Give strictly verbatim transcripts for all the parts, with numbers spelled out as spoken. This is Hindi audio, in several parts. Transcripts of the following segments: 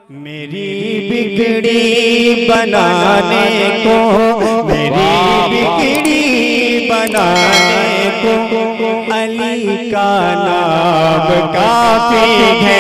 मेरी बिगड़ी बनाने को, मेरी बिगड़ी बनाने को अली का नाम काफी है।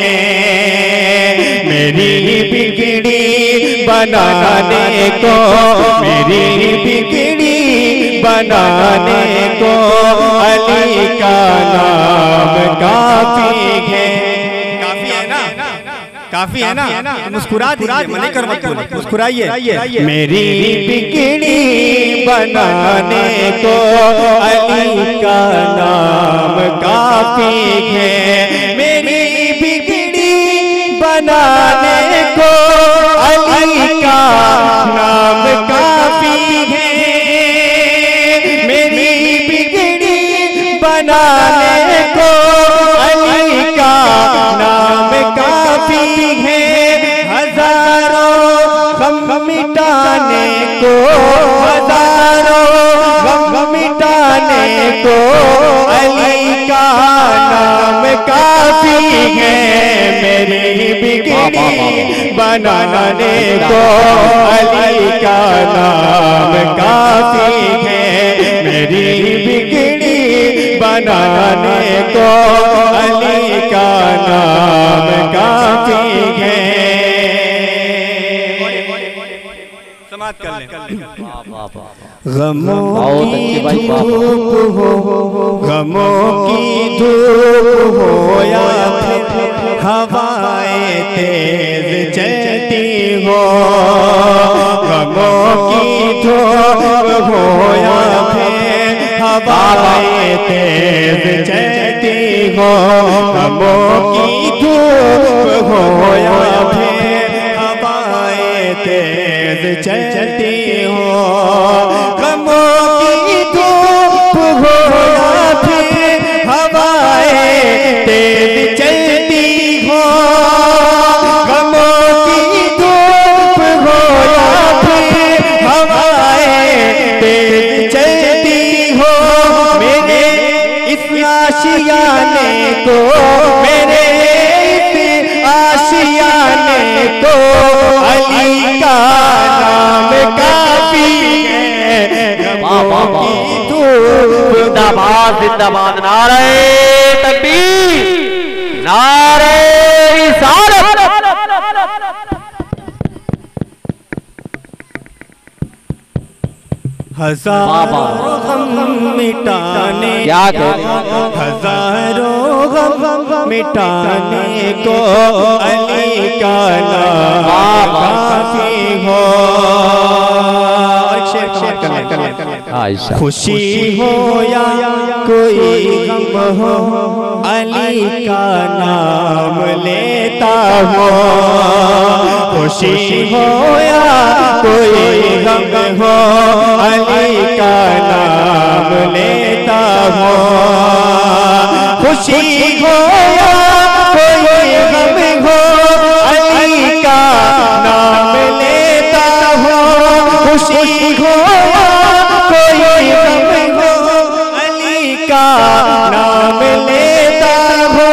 मेरी बिगड़ी बनाने को, मेरी बिगड़ी बनाने को अली का नाम काफी है। काफी है ना, काफी है ना, मुस्कुरा दीजिए, मना कर मत, मुस्कुराइए। मेरी बिगड़ी बनाने को अली का नाम काफी है। मेरी बिगड़ी बनाने को अली का नाम काफी है। मेरी बिगड़ी बनाने को अली का नाम काफी है। हजारों गम मिटाने को, हजारों गम मिटाने को अली का नाम काफी है। मेरी बिगड़ी बनाने को अली का नाम काफी है। मेरी बिगड़ी बनाने को अली का नाम काफी है। समाप्त कर लें। गमों की धूप हो, गमों की धूप हो या फिर हवाएं तेज चलती हो, गमों की धूप हो या फिर हवाएं तेज चलती हो, गमों की धूप हो या फिर हवाएं तेज चलती हो, गमों की धूप हो या फिर हवाएं तेज चलती हो, गमों की धूप हो या फिर हवाएं तेज चलती हो। मेरे इस आशियाने को, मेरे इस आशियाने को अली का नाम काफी है। गमों की धूप, जिंदाबाद जिंदाबाद, नारे तकबीर, नारे रिसालत। हजारों गम मिटाने, क्या हजारों गम मिटाने को अली का नाम काफी हो। खुशी हो या कोई गम हो अली का नाम लेता हो, खुशी हो या कोई गम हो अली का नाम लेता हो, खुशी हो या कोई गम हो अली का नाम लेता हो, खुशी हो कोई गम हो अली का नाम लेता हो।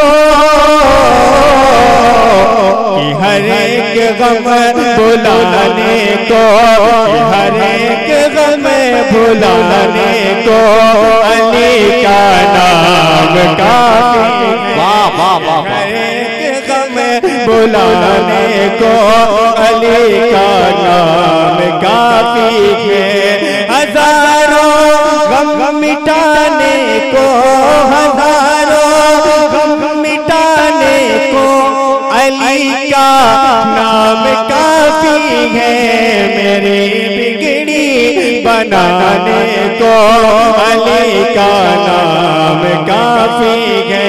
कि हर एक गम भुलाने को, हर एक गम भुलाने को अली का नाम काफी है। वाह वाह वाह, हर एक गम भुलाने को अली का नाम काफी है। हजारों गम मिटाने को, हजारों गम मिटाने को अली का नाम काफी है। मेरी बिगड़ी बनाने को अली का नाम काफी है।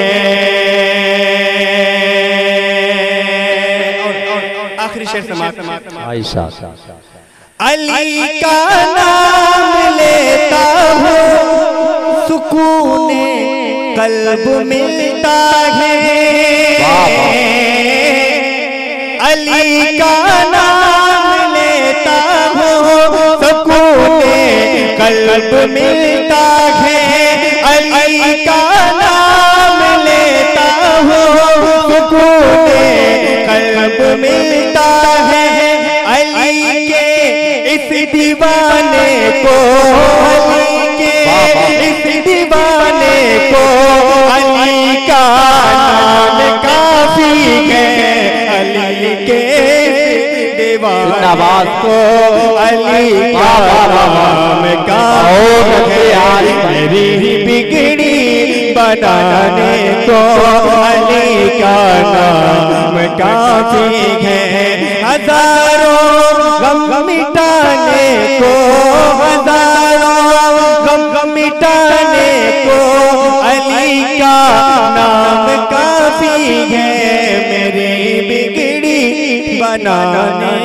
आखिरी शेर समाप्त। आयशा, अली का नाम लेता हूँ सुकूने कल्ब मिलता है। अली का नाम लेता हूँ सुकूने कल्ब मिलता है। अली का नाम लेता हूँ सुकूने कल्ब मिलता है अली के इस दीवाने को, अली के इस दीवाने को अली का नाम काफी है, अली के दीवाने को अली का नाम काफी है, मेरी बिगड़ी बनाने को अली का नाम काफी है, हजारों गम मिटाने को, हजारों गम मिटाने को अली का नाम काफी है, मेरी बिगड़ी बनाने